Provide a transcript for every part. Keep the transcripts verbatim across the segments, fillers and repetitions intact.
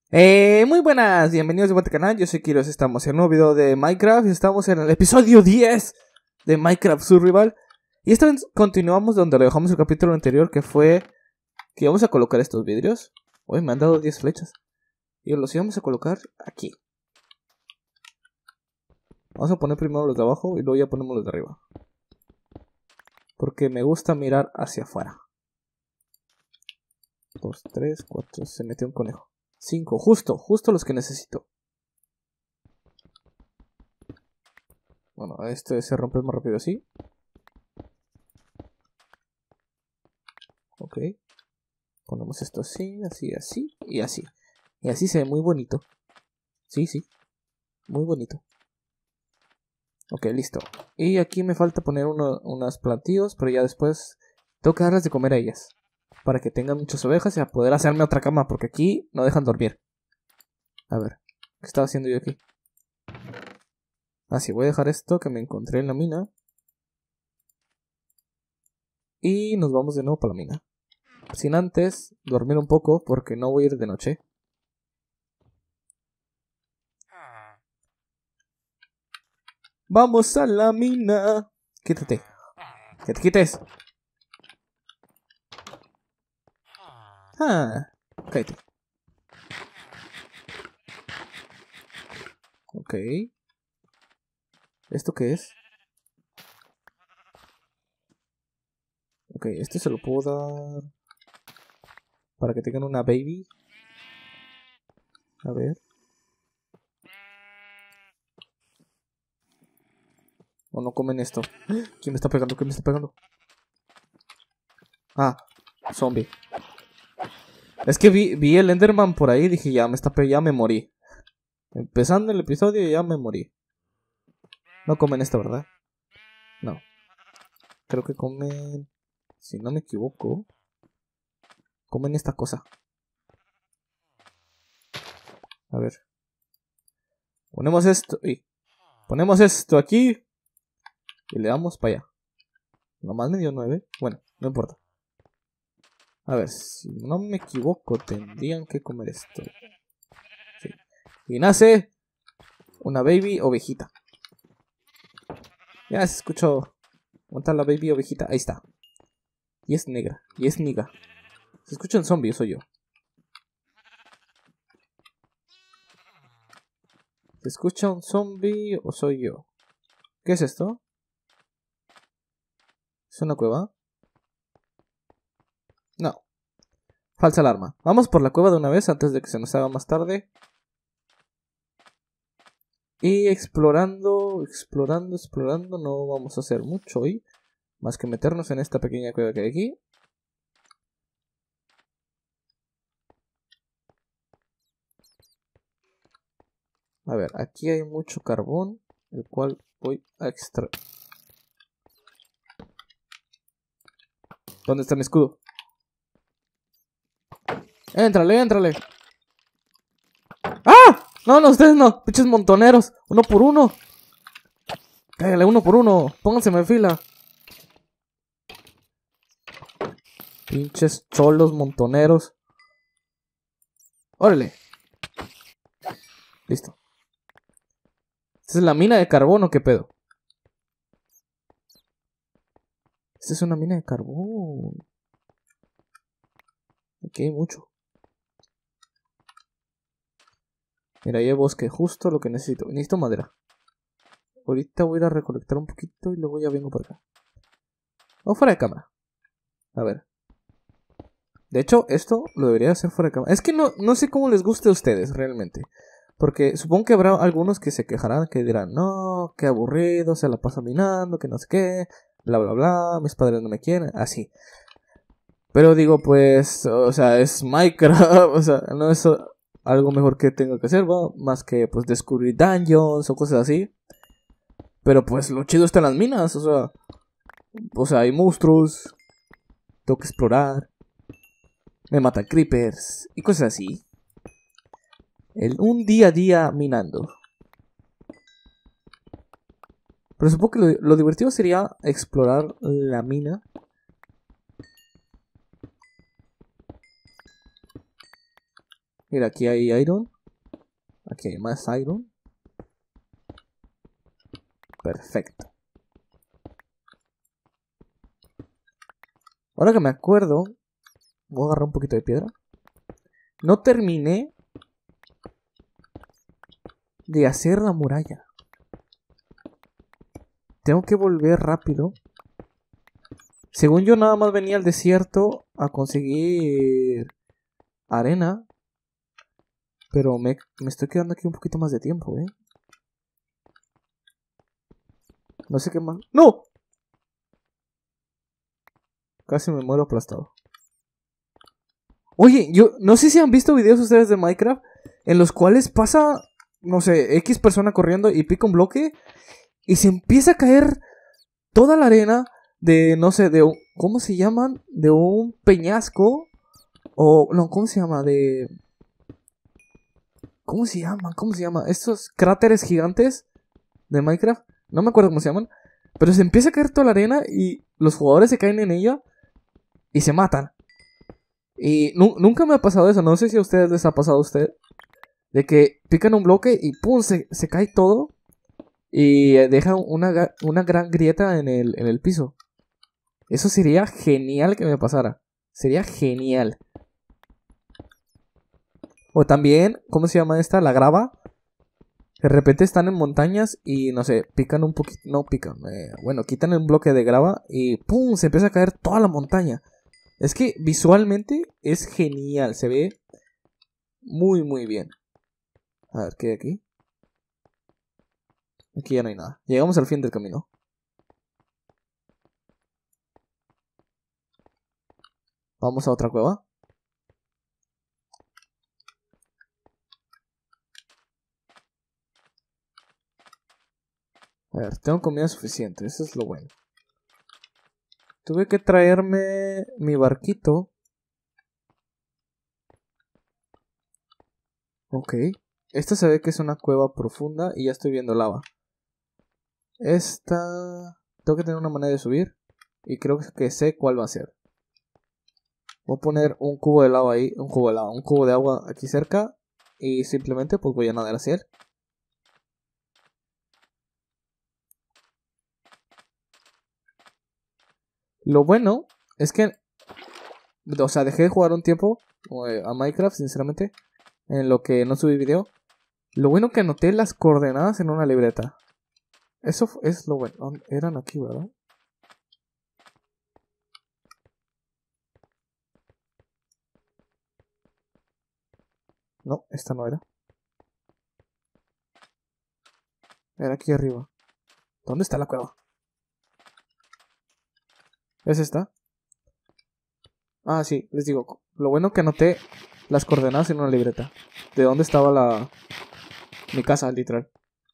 Eh, muy buenas, bienvenidos de vuelta al canal, yo soy Kiros, estamos en un nuevo video de Minecraft y estamos en el episodio diez de Minecraft Survival. Y esta vez continuamos donde lo dejamos el capítulo anterior, que fue que íbamos a colocar estos vidrios. Uy, me han dado diez flechas. Y los íbamos a colocar aquí. Vamos a poner primero los de abajo y luego ya ponemos los de arriba, porque me gusta mirar hacia afuera. Dos, tres, cuatro, se metió un conejo. Cinco, justo, justo los que necesito. Bueno, este se rompe más rápido así. Ok. Ponemos esto así, así, así y así. Y así se ve muy bonito. Sí, sí. Muy bonito. Ok, listo. Y aquí me falta poner uno, unas plantíos, pero ya después tengo que darles de comer a ellas, para que tengan muchas ovejas y a poder hacerme otra cama, porque aquí no dejan dormir. A ver, ¿qué estaba haciendo yo aquí? Ah, sí, voy a dejar esto que me encontré en la mina. Y nos vamos de nuevo para la mina. Sin antes dormir un poco, porque no voy a ir de noche. ¡Vamos a la mina! Quítate. ¡Que te quites! Ah, cállate. Ok. ¿Esto qué es? Ok, este se lo puedo dar para que tengan una baby. A ver. O no comen esto. ¿Quién me está pegando? ¿Quién me está pegando? Ah, zombie. Es que vi, vi el Enderman por ahí y dije, ya me está pe- ya me morí. Empezando el episodio ya me morí. No comen esto, ¿verdad? No. Creo que comen... Si no me equivoco, comen esta cosa. A ver. Ponemos esto. Y ponemos esto aquí. Y le damos para allá. Nomás me dio nueve. Bueno, no importa. A ver, si no me equivoco, tendrían que comer esto. Sí. Y nace una baby ovejita. Ya se escuchó. ¿Dónde está la baby ovejita? Ahí está. Y es negra. Y es niga. ¿Se escucha un zombie o soy yo? ¿Se escucha un zombie o soy yo? ¿Qué es esto? ¿Es una cueva? No. Falsa alarma. Vamos por la cueva de una vez antes de que se nos haga más tarde. Y explorando, explorando, explorando. No vamos a hacer mucho hoy, más que meternos en esta pequeña cueva que hay aquí. A ver, aquí hay mucho carbón, el cual voy a extraer. ¿Dónde está mi escudo? ¡Éntrale, éntrale! ¡Ah! No, no, ustedes no. Pinches montoneros. Uno por uno. Cállale, uno por uno. Pónganse en fila. Pinches cholos montoneros. Órale. Listo. ¿Esta es la mina de carbón o qué pedo? Esta es una mina de carbón. Aquí hay mucho. Mira, ahí hay bosque. Justo lo que necesito. Necesito madera. Ahorita voy a ir a recolectar un poquito y luego ya vengo por acá. O fuera de cámara. A ver. De hecho, esto lo debería hacer fuera de cámara. Es que no, no sé cómo les guste a ustedes realmente. Porque supongo que habrá algunos que se quejarán, que dirán, no, qué aburrido, se la pasa minando, que no sé qué, bla bla bla, mis padres no me quieren, así. Pero digo, pues, o sea, es Minecraft, o sea, no es algo mejor que tenga que hacer, ¿va? Más que pues descubrir dungeons o cosas así. Pero pues lo chido está en las minas, o sea, o sea, hay monstruos, tengo que explorar, me matan creepers y cosas así. El, un día a día minando. Pero supongo que lo, lo divertido sería explorar la mina. Mira, aquí hay iron. Aquí hay más iron. Perfecto. Ahora que me acuerdo, voy a agarrar un poquito de piedra. No terminé de hacer la muralla. Tengo que volver rápido. Según yo nada más venía al desierto a conseguir arena. Pero me, me estoy quedando aquí un poquito más de tiempo, ¿eh? No sé qué más... ¡No! Casi me muero aplastado. Oye, yo no sé si han visto videos ustedes de Minecraft en los cuales pasa, no sé, X persona corriendo y pica un bloque y se empieza a caer toda la arena de, no sé, de un... ¿Cómo se llaman? De un peñasco. O, no, ¿cómo se llama? De... ¿Cómo se llaman? ¿Cómo se llama? Estos cráteres gigantes de Minecraft. No me acuerdo cómo se llaman. Pero se empieza a caer toda la arena y los jugadores se caen en ella y se matan. Y nu nunca me ha pasado eso. No sé si a ustedes les ha pasado a usted. De que pican un bloque y ¡pum! Se, se cae todo. Y deja una, una gran grieta en el, en el piso. Eso sería genial que me pasara. Sería genial. O también, ¿cómo se llama esta? La grava. De repente están en montañas y, no sé, pican un poquito... No pican. Eh, bueno, quitan un bloque de grava y ¡pum! Se empieza a caer toda la montaña. Es que visualmente es genial. Se ve muy, muy bien. A ver, ¿qué hay aquí? Aquí ya no hay nada. Llegamos al fin del camino. Vamos a otra cueva. A ver, tengo comida suficiente. Eso es lo bueno. Tuve que traerme mi barquito. Ok. Esta se ve que es una cueva profunda y ya estoy viendo lava. Esta... Tengo que tener una manera de subir. Y creo que sé cuál va a ser. Voy a poner un cubo de lava ahí. Un cubo de lava. Un cubo de agua aquí cerca. Y simplemente pues voy a nadar hacia él. Lo bueno es que... O sea, dejé de jugar un tiempo a Minecraft, sinceramente. En lo que no subí video. Lo bueno que anoté las coordenadas en una libreta. Eso es lo bueno. Eran aquí, ¿verdad? No, esta no era. Era aquí arriba. ¿Dónde está la cueva? ¿Es esta? Ah, sí, les digo. Lo bueno que anoté las coordenadas en una libreta. De dónde estaba la... mi casa, literal.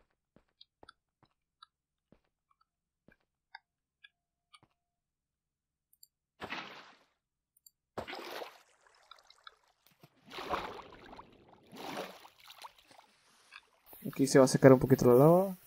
Aquí se va a secar un poquito la lava.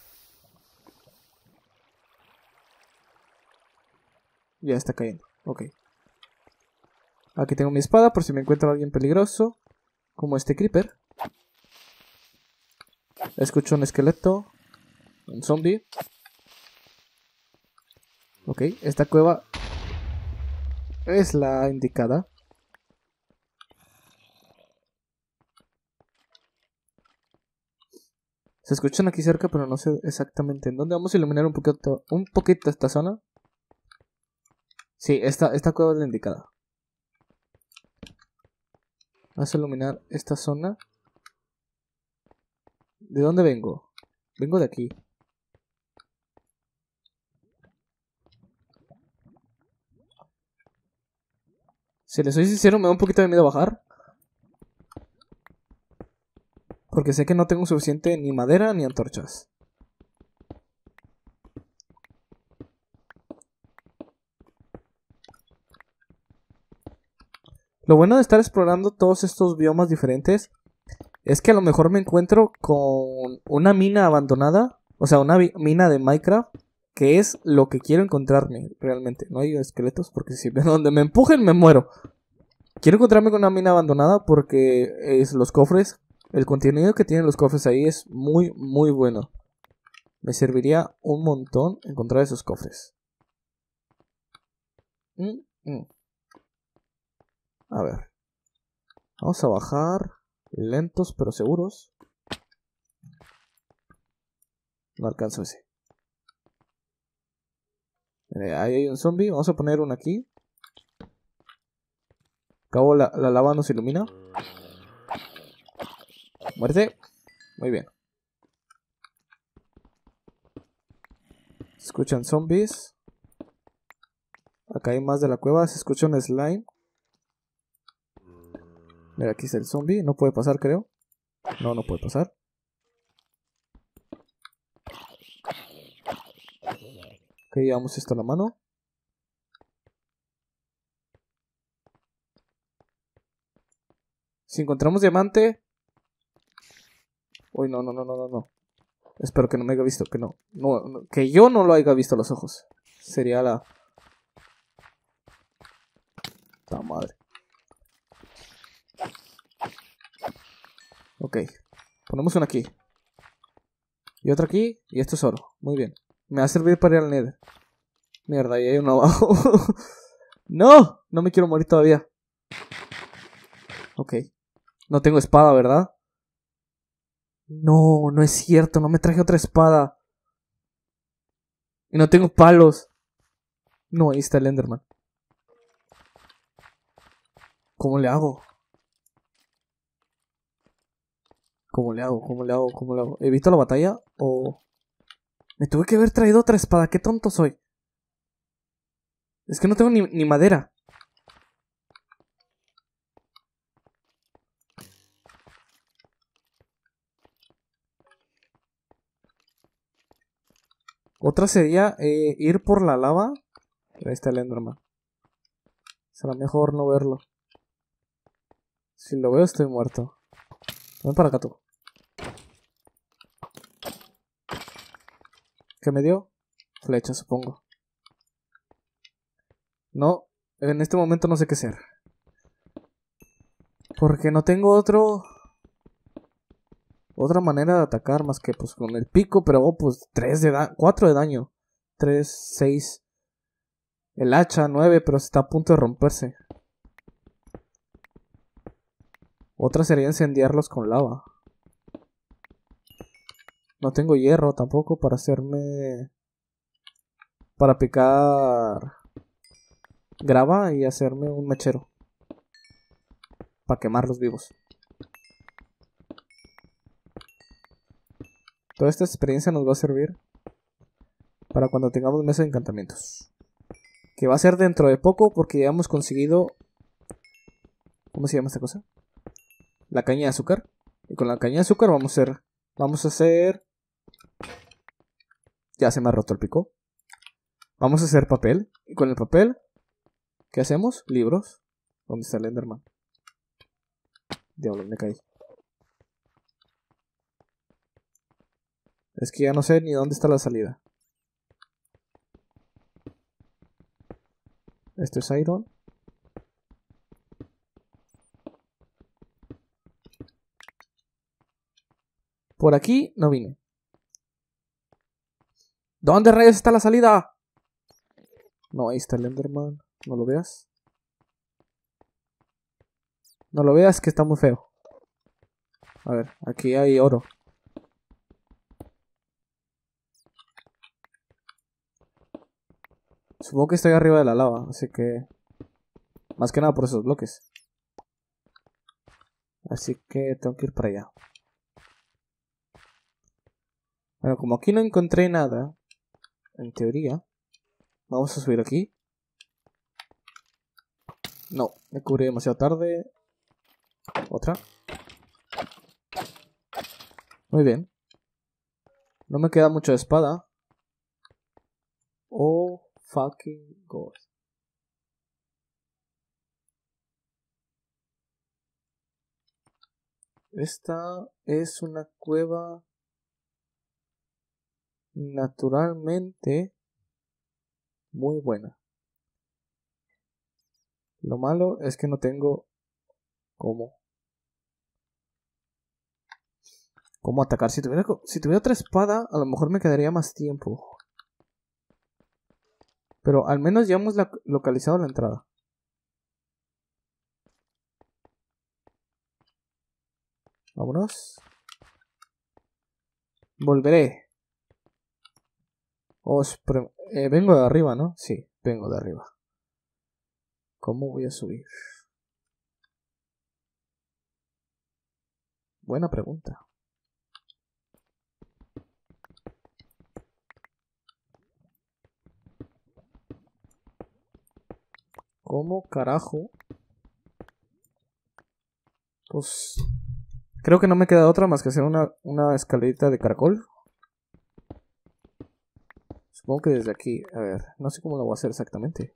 Ya está cayendo. Ok. Aquí tengo mi espada por si me encuentro a alguien peligroso. Como este creeper. Escucho un esqueleto. Un zombie. Ok, esta cueva es la indicada. Se escuchan aquí cerca, pero no sé exactamente en dónde. Vamos a iluminar un poquito, un poquito esta zona. Sí, esta, esta cueva es la indicada. Vamos a iluminar esta zona. ¿De dónde vengo? Vengo de aquí. Si les soy sincero, me da un poquito de miedo bajar. Porque sé que no tengo suficiente ni madera ni antorchas. Lo bueno de estar explorando todos estos biomas diferentes es que a lo mejor me encuentro con una mina abandonada. O sea, una mina de Minecraft. Que es lo que quiero encontrarme realmente. No hay esqueletos porque si donde me empujen me muero. Quiero encontrarme con una mina abandonada porque es los cofres. El contenido que tienen los cofres ahí es muy, muy bueno. Me serviría un montón encontrar esos cofres. Mm, mm. A ver. Vamos a bajar. Lentos pero seguros. No alcanzo ese. Mire, ahí hay un zombie. Vamos a poner uno aquí. Acabo la, la lava nos ilumina. Muerte. Muy bien. Se escuchan zombies. Acá hay más de la cueva. Se escucha un slime. Mira, aquí está el zombie. No puede pasar, creo. No, no puede pasar. Ok, llevamos esto a la mano. Si encontramos diamante... Uy, no, no, no, no, no, no. Espero que no me haya visto, que no. no, no que yo no lo haya visto a los ojos. Sería la... La madre. Ok. Ponemos una aquí. Y otra aquí. Y esto es oro. Muy bien. Me va a servir para ir al Nether. Mierda, ahí hay uno abajo. ¡No! No me quiero morir todavía. Ok. No tengo espada, ¿verdad? No, no es cierto. No me traje otra espada. Y no tengo palos. No, ahí está el Enderman. ¿Cómo le hago? ¿Cómo le hago? ¿Cómo le hago? ¿Cómo le hago? ¿Evito la batalla? ¿O...? Me tuve que haber traído otra espada. ¿Qué tonto soy? Es que no tengo ni, ni madera. Otra sería eh, ir por la lava. Ahí está el Enderman. Será mejor no verlo. Si lo veo estoy muerto. Ven para acá tú. ¿Qué me dio? Flecha, supongo. No, en este momento no sé qué hacer. Porque no tengo otro... Otra manera de atacar más que pues con el pico, pero oh, pues tres de daño, cuatro de daño. tres, seis. El hacha, nueve, pero está a punto de romperse. Otra sería incendiarlos con lava. No tengo hierro tampoco para hacerme... Para picar... grava y hacerme un mechero. Para quemarlos vivos. Toda esta experiencia nos va a servir para cuando tengamos mesa de encantamientos. Que va a ser dentro de poco porque ya hemos conseguido... ¿Cómo se llama esta cosa? La caña de azúcar. Y con la caña de azúcar vamos a hacer... Vamos a hacer... Ya se me ha roto el pico. Vamos a hacer papel. Y con el papel... ¿Qué hacemos? Libros. ¿Dónde está el Enderman? Diablo, me caí. Es que ya no sé ni dónde está la salida. Esto es iron. Por aquí no vine. ¿Dónde rayos está la salida? No, ahí está el Enderman. No lo veas. No lo veas que está muy feo. A ver, aquí hay oro. Supongo que estoy arriba de la lava, así que... Más que nada por esos bloques. Así que tengo que ir para allá. Bueno, como aquí no encontré nada, en teoría, vamos a subir aquí. No, me cubrí demasiado tarde. Otra. Muy bien. No me queda mucho de espada. Oh, fucking god. Esta es una cueva naturalmente muy buena. Lo malo es que no tengo cómo. ¿Cómo atacar? Si tuviera, si tuviera otra espada, a lo mejor me quedaría más tiempo. Pero al menos ya hemos la, localizado la entrada. Vámonos. Volveré. Os pre eh, vengo de arriba, ¿no? Sí, vengo de arriba. ¿Cómo voy a subir? Buena pregunta. ¿Cómo carajo? Pues creo que no me queda otra más que hacer una, una escalerita de caracol. Supongo que desde aquí, a ver, no sé cómo lo voy a hacer exactamente.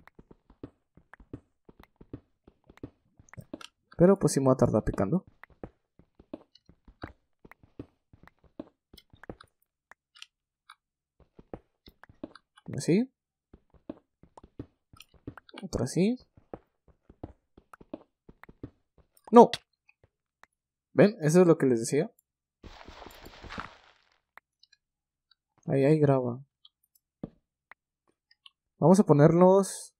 Pero pues sí me voy a tardar picando. Así. Otra así. ¡No! ¿Ven? Eso es lo que les decía. Ahí, ahí graba. Vamos a ponerlos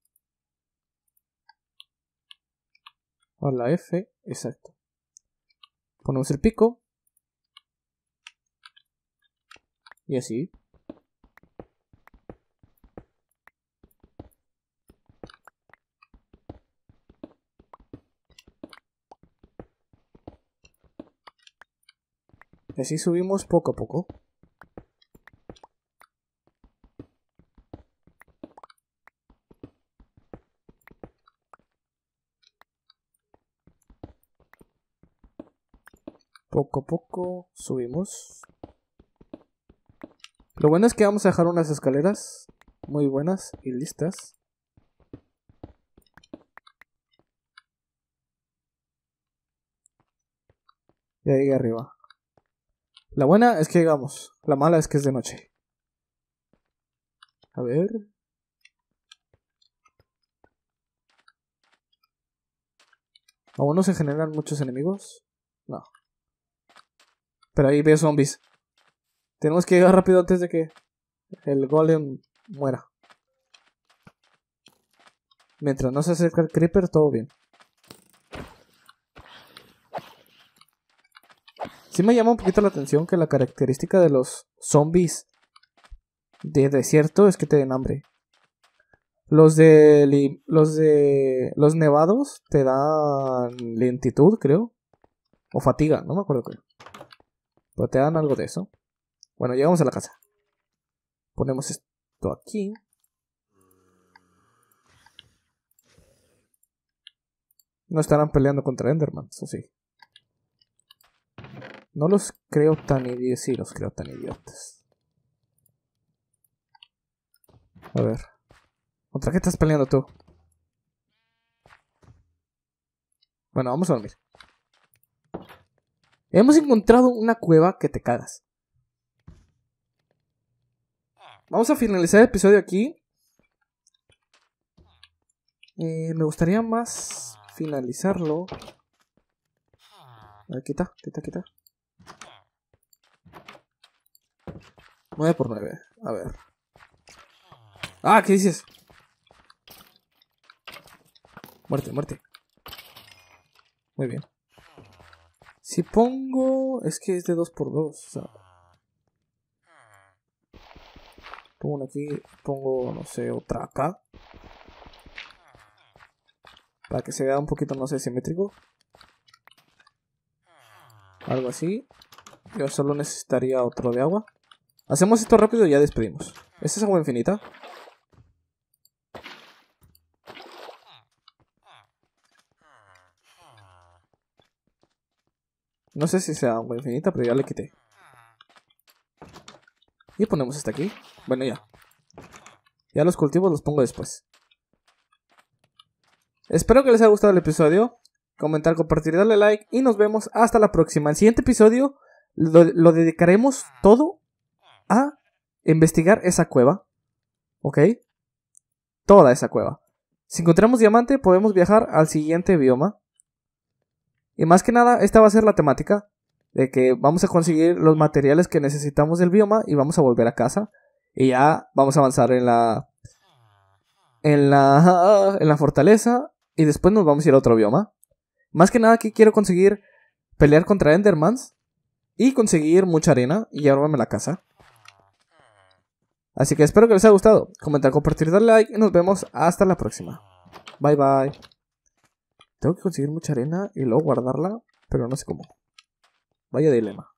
a la F. Exacto. Ponemos el pico. Y así. Y así subimos poco a poco. Poco a poco subimos. Lo bueno es que vamos a dejar unas escaleras muy buenas y listas. Y ahí arriba. La buena es que llegamos. La mala es que es de noche. A ver. ¿Aún no se generan muchos enemigos? No. Pero ahí veo zombies. Tenemos que llegar rápido antes de que el golem muera. Mientras no se acerca el creeper, todo bien. Sí me llama un poquito la atención que la característica de los zombies de desierto es que te den hambre. Los de los de los nevados te dan lentitud, creo, o fatiga, no me acuerdo qué. Pero te dan algo de eso. Bueno, llegamos a la casa. Ponemos esto aquí. No estarán peleando contra Enderman, eso sí. No los creo tan idiotas. Sí, los creo tan idiotas. A ver. ¿Contra qué estás peleando tú? Bueno, vamos a dormir. Hemos encontrado una cueva que te cagas. Vamos a finalizar el episodio aquí. Eh, me gustaría más finalizarlo. A ver, quita, quita, quita. nueve por nueve. A ver. Ah, ¿qué dices? Muerte, muerte. Muy bien. Si pongo... Es que es de dos por dos. O sea... Pongo una aquí. Pongo, no sé, otra acá. Para que se vea un poquito, no sé, simétrico. Algo así. Yo solo necesitaría otro de agua. Hacemos esto rápido y ya despedimos. ¿Esta es agua infinita? No sé si sea agua infinita, pero ya le quité. Y ponemos esta aquí. Bueno, ya. Ya los cultivos los pongo después. Espero que les haya gustado el episodio. Comentar, compartir, darle like. Y nos vemos hasta la próxima. El siguiente episodio lo, lo dedicaremos todo a investigar esa cueva. ¿Ok? Toda esa cueva. Si encontramos diamante, podemos viajar al siguiente bioma. Y más que nada, esta va a ser la temática. De que vamos a conseguir los materiales que necesitamos del bioma y vamos a volver a casa. Y ya vamos a avanzar en la... En la... En la fortaleza. Y después nos vamos a ir a otro bioma. Más que nada aquí quiero conseguir pelear contra Endermans. Y conseguir mucha arena y llevarme a la casa. Así que espero que les haya gustado. Comentar, compartir, darle like y nos vemos hasta la próxima. Bye bye. Tengo que conseguir mucha arena y luego guardarla, pero no sé cómo. Vaya dilema.